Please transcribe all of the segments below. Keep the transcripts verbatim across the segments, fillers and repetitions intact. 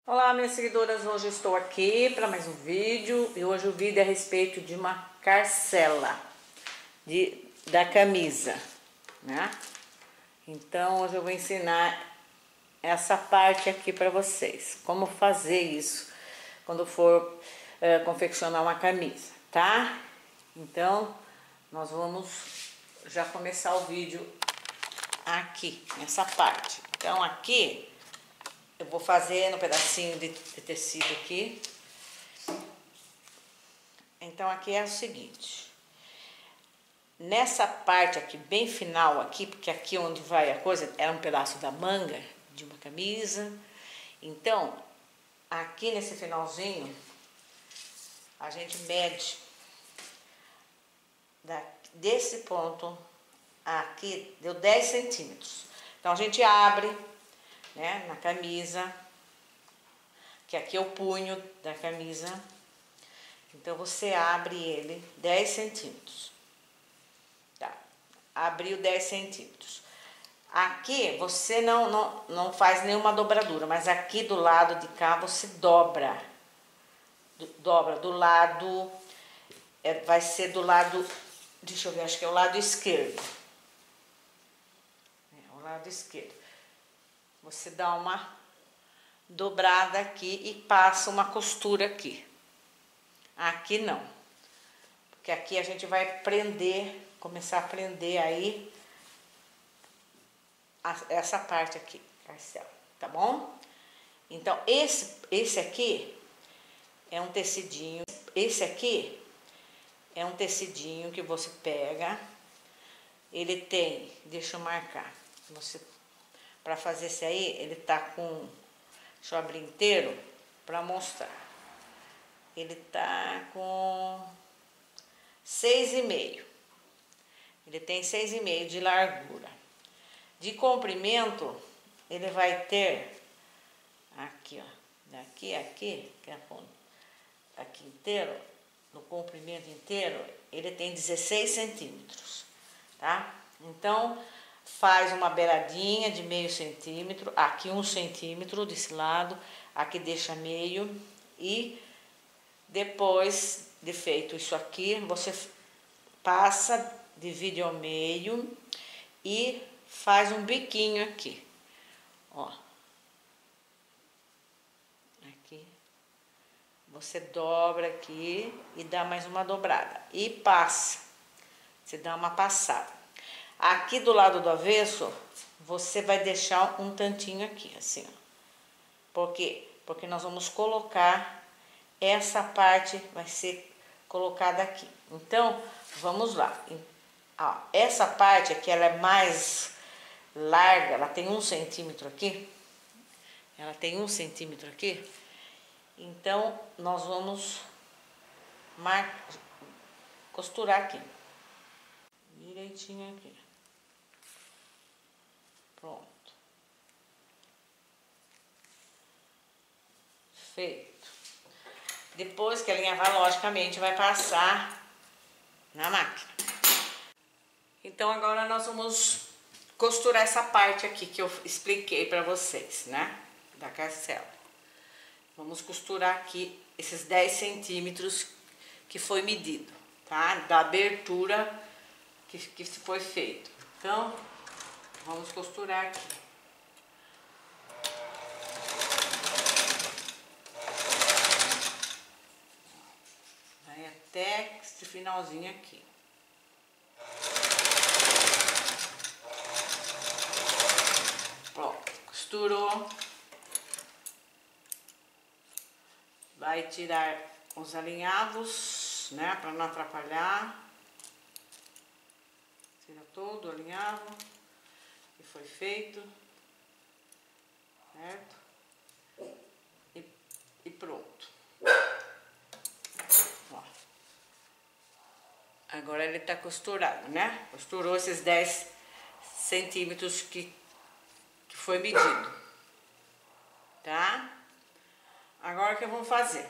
Olá, minhas seguidoras, hoje eu estou aqui para mais um vídeo e hoje o vídeo é a respeito de uma carcela de, da camisa, né? Então hoje eu vou ensinar essa parte aqui para vocês, como fazer isso quando for é, confeccionar uma camisa, tá? Então nós vamos já começar o vídeo aqui, nessa parte. Então aqui eu vou fazer um pedacinho de, de tecido aqui. Então aqui é o seguinte, nessa parte aqui bem final aqui, porque aqui onde vai a coisa era um pedaço da manga de uma camisa. Então aqui nesse finalzinho a gente mede da, desse ponto aqui, deu dez centímetros. Então a gente abre, né, na camisa, que aqui é o punho da camisa. Então você abre ele dez centímetros, tá? Abriu dez centímetros. Aqui você não, não, não faz nenhuma dobradura, mas aqui do lado de cá você dobra, do, dobra do lado, é, vai ser do lado, deixa eu ver, acho que é o lado esquerdo, é o lado esquerdo. Você dá uma dobrada aqui e passa uma costura aqui. Aqui não, porque aqui a gente vai prender, começar a prender aí a, essa parte aqui, carcela, tá bom? Então esse, esse aqui é um tecidinho, esse aqui é um tecidinho que você pega, ele tem, deixa eu marcar, você... Para fazer esse aí, ele tá com, deixa eu abrir inteiro para mostrar. Ele tá com seis e meio. Ele tem seis e meio de largura. De comprimento, ele vai ter aqui, ó, daqui a aqui, que é a ponta, aqui inteiro, no comprimento inteiro, ele tem dezesseis centímetros, tá? Então faz uma beiradinha de meio centímetro, aqui um centímetro desse lado, aqui deixa meio, e depois de feito isso aqui, você passa, divide ao meio e faz um biquinho aqui, ó. Aqui, você dobra aqui e dá mais uma dobrada e passa, você dá uma passada. Aqui do lado do avesso, você vai deixar um tantinho aqui, assim, ó. Por quê? Porque nós vamos colocar, essa parte vai ser colocada aqui. Então, vamos lá. Ó, essa parte aqui, ela é mais larga, ela tem um centímetro aqui. Ela tem um centímetro aqui. Então, nós vamos mar... costurar aqui. Direitinho aqui. Pronto. Feito. Depois que alinhavar, logicamente, vai passar na máquina. Então, agora nós vamos costurar essa parte aqui que eu expliquei pra vocês, né? Da carcela. Vamos costurar aqui esses dez centímetros que foi medido, tá? Da abertura que, que foi feito. Então, vamos costurar aqui. Vai até esse finalzinho aqui. Pronto, costurou. Vai tirar os alinhavos, né, para não atrapalhar. Tira todo o alinhavo que foi feito, certo? E, e pronto. Ó. Agora ele tá costurado, né? Costurou esses dez centímetros que, que foi medido, tá? Agora o que eu vou fazer?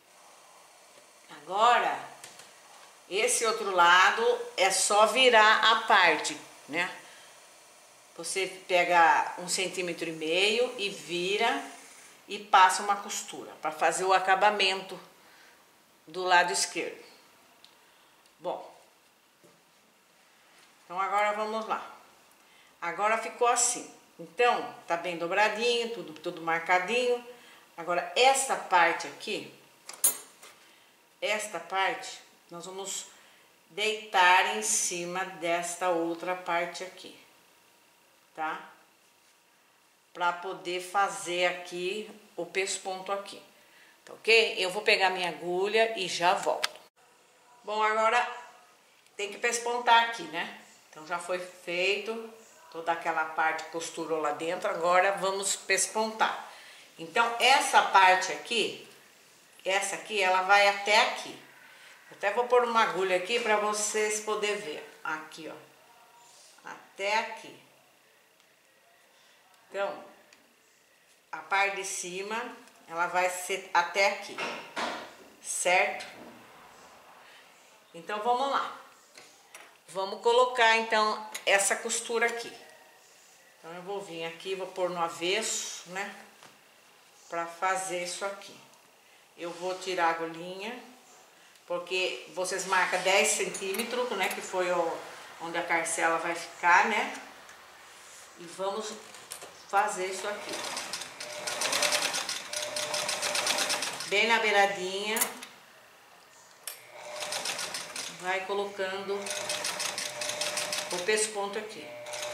Agora, esse outro lado é só virar a parte, né? Você pega um centímetro e meio e vira e passo uma costura para fazer o acabamento do lado esquerdo. Bom, então agora vamos lá. Agora ficou assim. Então, tá bem dobradinho, tudo, tudo marcadinho. Agora, esta parte aqui, esta parte, nós vamos deitar em cima desta outra parte aqui, tá? Pra poder fazer aqui o pesponto aqui, tá ok? Eu vou pegar minha agulha e já volto. Bom, agora tem que pespontar aqui, né? Então, já foi feito toda aquela parte que costurou lá dentro, agora vamos pespontar. Então, essa parte aqui, essa aqui, ela vai até aqui. Até vou pôr uma agulha aqui para vocês poderem ver. Aqui, ó. Até aqui. Então, a parte de cima, ela vai ser até aqui. Certo? Então, vamos lá. Vamos colocar, então, essa costura aqui. Então, eu vou vir aqui, vou pôr no avesso, né? Pra fazer isso aqui. Eu vou tirar a agulhinha, porque vocês marcam dez centímetros, né? Que foi o, onde a carcela vai ficar, né? E vamos fazer isso aqui. Bem na beiradinha. Vai colocando o pesponto aqui.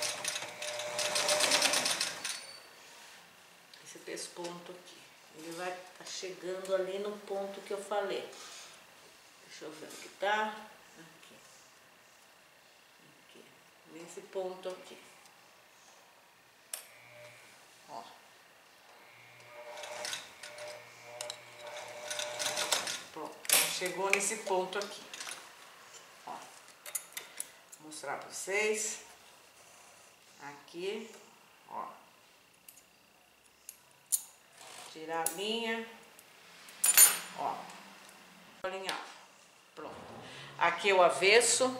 Esse pesponto aqui. Ele vai estar tá chegando ali no ponto que eu falei. Deixa eu ver onde tá. Aqui. Aqui. Nesse ponto aqui. Ó. Pronto. Chegou nesse ponto aqui. Ó. Vou mostrar pra vocês. Aqui. Ó. Tirar a linha. Ó. Alinhar. Pronto. Aqui é o avesso.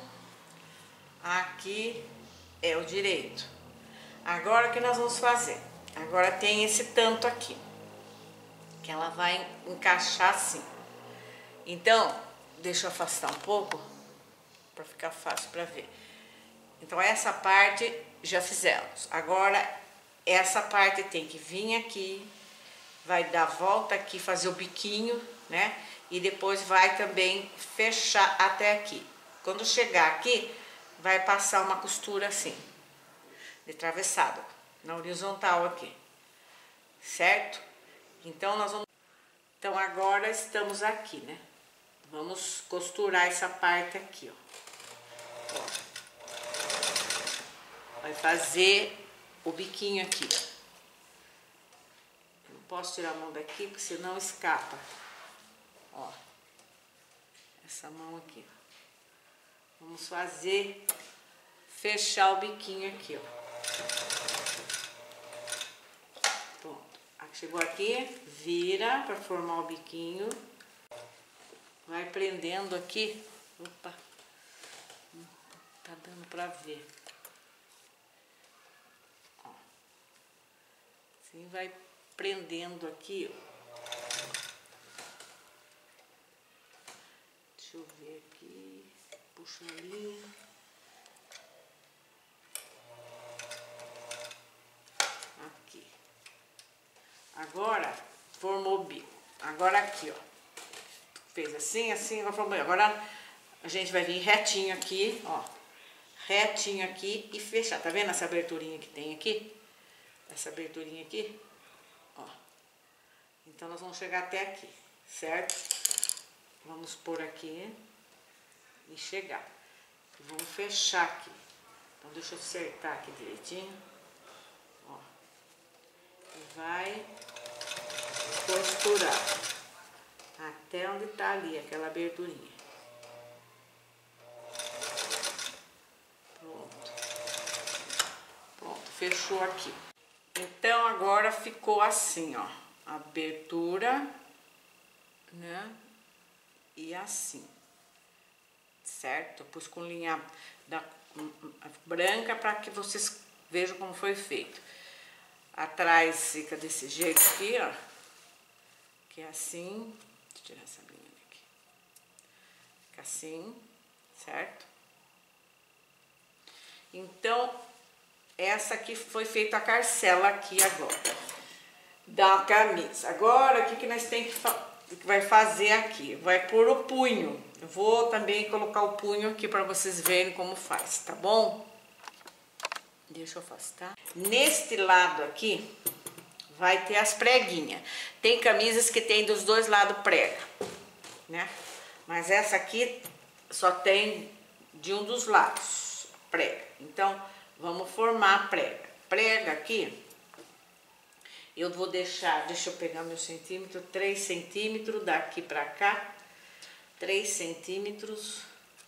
Aqui é o direito. Agora o que nós vamos fazer? Agora tem esse tanto aqui. Que ela vai encaixar assim. Então, deixa eu afastar um pouco. Para ficar fácil para ver. Então, essa parte já fizemos. Agora, essa parte tem que vir aqui. Vai dar volta aqui, fazer o biquinho, né? E depois vai também fechar até aqui. Quando chegar aqui, vai passar uma costura assim, de atravessado, na horizontal aqui, certo? Então, nós vamos... Então, agora estamos aqui, né? Vamos costurar essa parte aqui, ó. Ó. Vai fazer o biquinho aqui, ó. Posso tirar a mão daqui, porque senão escapa. Ó. Essa mão aqui, ó. Vamos fazer, fechar o biquinho aqui, ó. Pronto. Chegou aqui, vira para formar o biquinho. Vai prendendo aqui. Opa. Tá dando pra ver. Ó. Assim vai prendendo aqui, ó. Deixa eu ver aqui. Puxa a linha. Aqui. Agora formou o bico. Agora aqui, ó. Fez assim, assim, agora formou. Agora a gente vai vir retinho aqui, ó. Retinho aqui e fechar. Tá vendo essa aberturinha que tem aqui? Essa aberturinha aqui? Ó. Então, nós vamos chegar até aqui, certo? Vamos pôr aqui e chegar. E vamos fechar aqui. Então, deixa eu acertar aqui direitinho. Ó. E vai costurar até onde tá ali, aquela aberturinha. Pronto. Pronto, fechou aqui. Então, agora ficou assim, ó, abertura, né, e assim, certo? Eu pus com linha da, branca para que vocês vejam como foi feito. Atrás fica desse jeito aqui, ó, que é assim, deixa eu tirar essa linha daqui, fica assim, certo? Então, essa aqui foi feita a carcela aqui agora, da camisa. Agora, o que que nós tem que, fa que vai fazer aqui? Vai pôr o punho. Eu vou também colocar o punho aqui para vocês verem como faz, tá bom? Deixa eu afastar. Neste lado aqui, vai ter as preguinhas. Tem camisas que tem dos dois lados prega, né? Mas essa aqui só tem de um dos lados prega. Então, vamos formar a prega. Prega aqui, eu vou deixar, deixa eu pegar meu centímetro, três centímetros daqui pra cá, três centímetros,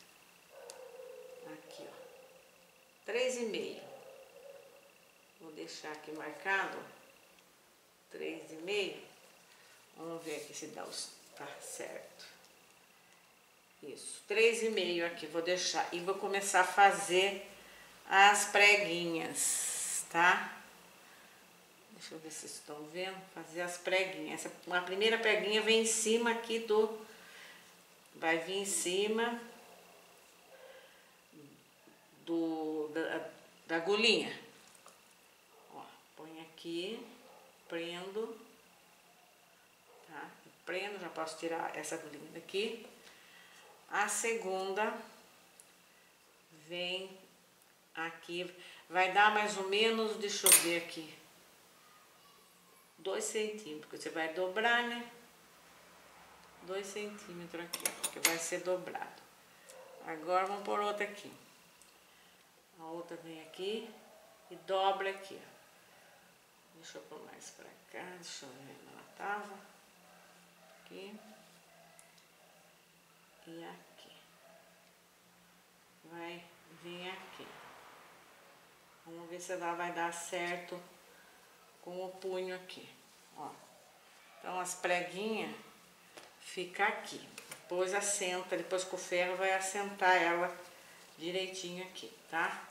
aqui ó, três e meio. Vou deixar aqui marcado, três e meio. Vamos ver aqui se dá os, tá certo. Isso, três e meio aqui, vou deixar. E vou começar a fazer as preguinhas, tá? Deixa eu ver se vocês estão vendo. Fazer as preguinhas. Essa, a primeira preguinha vem em cima aqui do... Vai vir em cima do, da, da agulhinha. Ó, põe aqui, prendo, tá? Prendo, já posso tirar essa agulhinha daqui. A segunda vem aqui, vai dar mais ou menos, deixa eu ver aqui, dois centímetros, porque você vai dobrar, né? Dois centímetros aqui, ó, que vai ser dobrado. Agora vamos pôr outra aqui. A outra vem aqui e dobra aqui, ó. Deixa eu pôr mais pra cá, deixa eu ver onde ela tava. Aqui. E aqui. Vai vir aqui. Vamos ver se ela vai dar certo com o punho aqui, ó. Então as preguinhas fica aqui. Depois assenta, depois com o ferro vai assentar ela direitinho aqui, tá?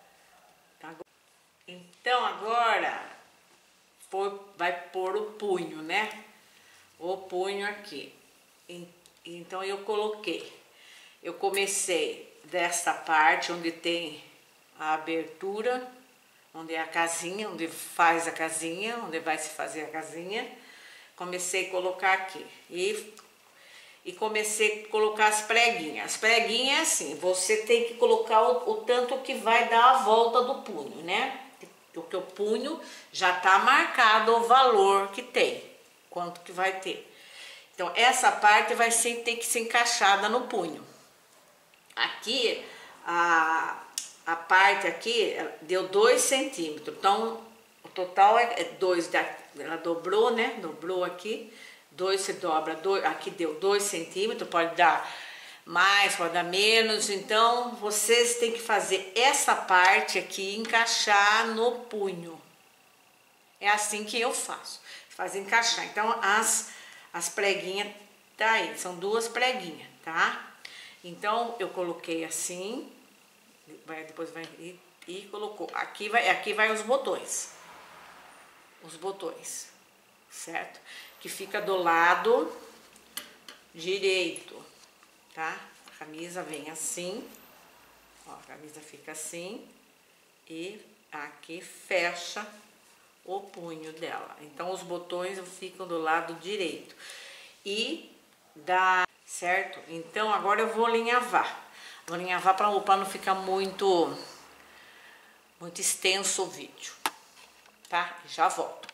Então agora foi, vai pôr o punho, né? O punho aqui. Então eu coloquei, eu comecei desta parte onde tem a abertura, onde é a casinha, onde faz a casinha, onde vai se fazer a casinha. Comecei a colocar aqui e, e comecei a colocar as preguinhas. As preguinhas é assim, você tem que colocar o, o tanto que vai dar a volta do punho, né? Porque o punho já tá marcado o valor que tem, quanto que vai ter. Então essa parte vai ser, ter que ser encaixada no punho. Aqui, a, a parte aqui deu dois centímetros, então o total é dois, ela dobrou, né? Dobrou aqui, dois se dobra, dois, aqui deu dois centímetros, pode dar mais, pode dar menos. Então vocês têm que fazer essa parte aqui encaixar no punho. É assim que eu faço, fazer encaixar. Então as, as preguinhas tá aí, são duas preguinhas, tá? Então eu coloquei assim, vai, depois vai e, e colocou. Aqui vai, aqui vai os botões, os botões, certo? Que fica do lado direito, tá? A camisa vem assim, ó, a camisa fica assim e aqui fecha o punho dela. Então os botões ficam do lado direito e dá, certo? Então agora eu vou alinhavar, vou alinhavar para não ficar muito, muito extenso o vídeo, tá? Já volto.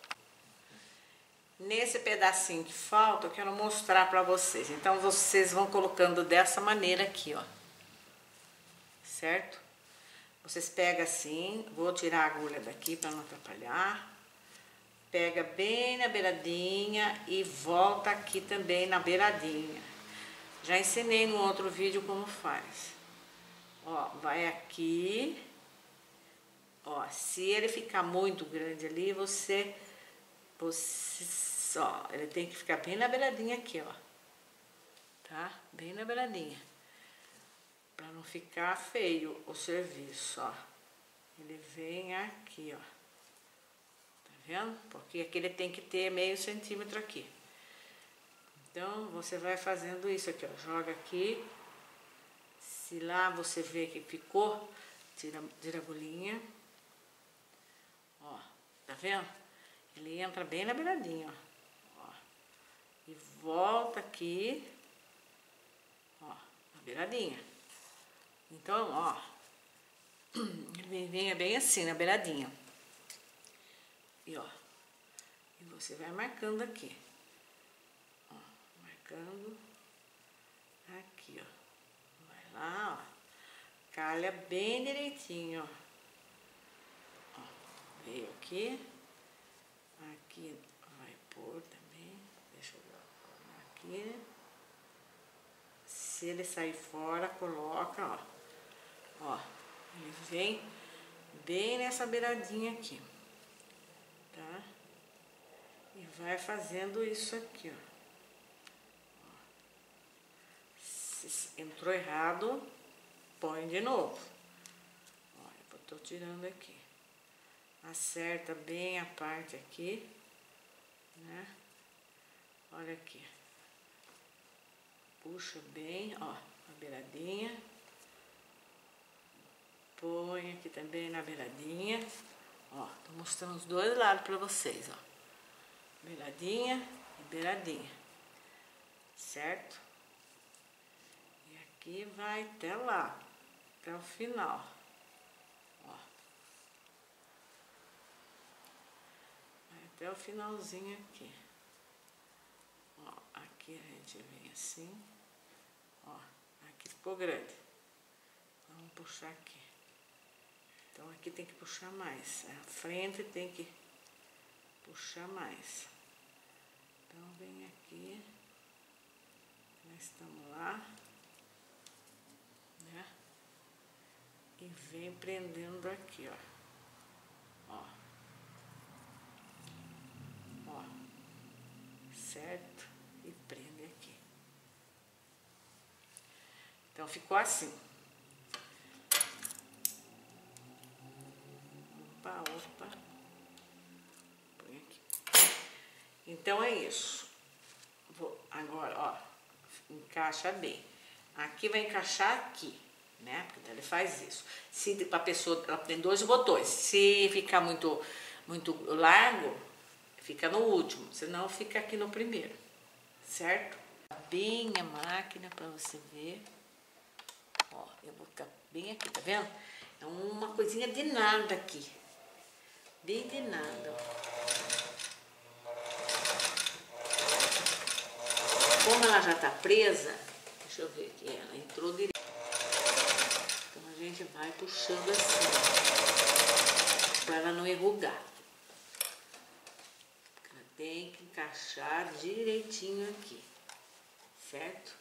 Nesse pedacinho que falta, eu quero mostrar para vocês. Então, vocês vão colocando dessa maneira aqui, ó. Certo? Vocês pegam assim, vou tirar a agulha daqui para não atrapalhar. Pega bem na beiradinha e volta aqui também na beiradinha. Já ensinei no outro vídeo como faz. Ó, vai aqui. Ó, se ele ficar muito grande ali, você... Você, ó, ele tem que ficar bem na beiradinha aqui, ó. Tá? Bem na beiradinha. Pra não ficar feio o serviço, ó. Ele vem aqui, ó. Tá vendo? Porque aqui ele tem que ter meio centímetro aqui. Então, você vai fazendo isso aqui, ó. Joga aqui. Se lá você vê que ficou, tira, tira a agulhinha. Ó, tá vendo? Ele entra bem na beiradinha, ó. Ó. E volta aqui. Ó, na beiradinha. Então, ó. Ele vem bem assim, na beiradinha. E ó. E você vai marcando aqui. Ó, marcando. Aqui, ó. Vai lá, ó. Calha bem direitinho, ó. Ó. Veio aqui. Aqui vai pôr também. Deixa eu ver aqui. Se ele sair fora, coloca, ó. Ó. Ele vem bem nessa beiradinha aqui. Tá? E vai fazendo isso aqui, ó. Se entrou errado, põe de novo. Ó, eu tô tirando aqui. Acerta bem a parte aqui, né? Olha aqui. Puxa bem, ó, a beiradinha. Põe aqui também na beiradinha. Ó, tô mostrando os dois lados pra vocês, ó. Beiradinha e beiradinha. Certo? E aqui vai até lá, até o final. Ó. Vai até o finalzinho aqui. Ó, aqui a gente vem assim. Ó, aqui ficou grande. Vamos puxar aqui. Então aqui tem que puxar mais. A frente tem que puxar mais. Então vem aqui. Nós estamos lá. Né? E vem prendendo aqui, ó. Ó. Ó. Certo? E prende aqui. Então ficou assim. Opa, opa. Põe aqui. Então é isso. Vou agora, ó, encaixa bem. Aqui vai encaixar aqui, né? Porque ele faz isso. Se a pessoa, ela tem dois botões. Se ficar muito muito largo, fica no último, senão fica aqui no primeiro. Certo? Bem a máquina para você ver. Ó, eu vou ficar bem aqui, tá vendo? É uma coisinha de nada aqui. Bem de nada, ó. Como ela já tá presa, deixa eu ver aqui, ela entrou direito. Então a gente vai puxando assim, para ela não enrugar. Ela tem que encaixar direitinho aqui, certo?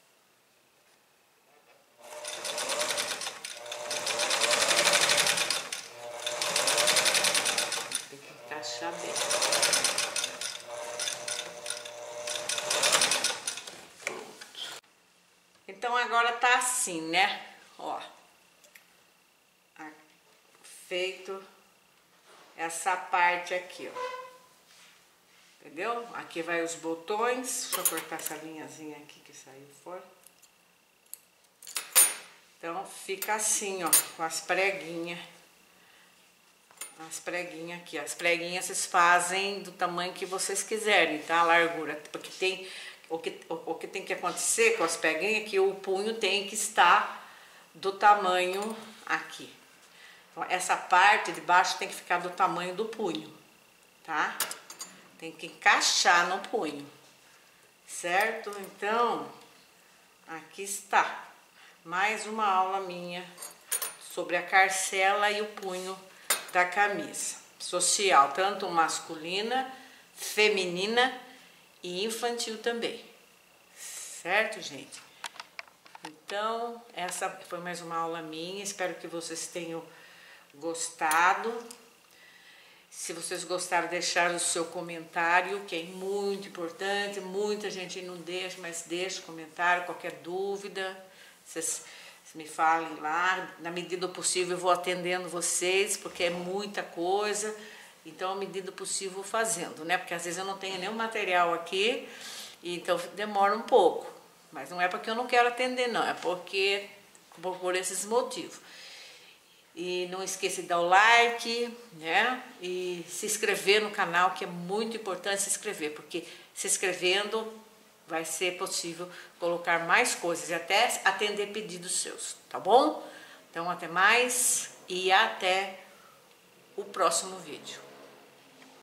Tem que encaixar bem. Então agora tá assim, né? Ó. Feito essa parte aqui, ó. Entendeu? Aqui vai os botões. Deixa eu cortar essa linhazinha aqui que saiu fora. Então fica assim, ó, com as preguinhas. As preguinhas aqui, as preguinhas vocês fazem do tamanho que vocês quiserem, tá? A largura, porque tem o que, o, o que tem que acontecer com as preguinhas é que o punho tem que estar do tamanho aqui. Então, essa parte de baixo tem que ficar do tamanho do punho, tá? Tem que encaixar no punho, certo? Então, aqui está mais uma aula minha sobre a carcela e o punho da camisa social, tanto masculina, feminina e infantil também, certo, gente? Então, essa foi mais uma aula minha, espero que vocês tenham gostado. Se vocês gostaram, deixar o seu comentário, que é muito importante, muita gente não deixa, mas deixa o comentário, qualquer dúvida, vocês me falem lá, na medida do possível eu vou atendendo vocês, porque é muita coisa, então, à medida do possível, vou fazendo, né? Porque às vezes eu não tenho nenhum material aqui então demora um pouco. Mas não é porque eu não quero atender, não, é porque por esses motivos. E não esqueça de dar o like, né? E se inscrever no canal, que é muito importante se inscrever, porque se inscrevendo vai ser possível colocar mais coisas e até atender pedidos seus, tá bom? Então até mais e até o próximo vídeo.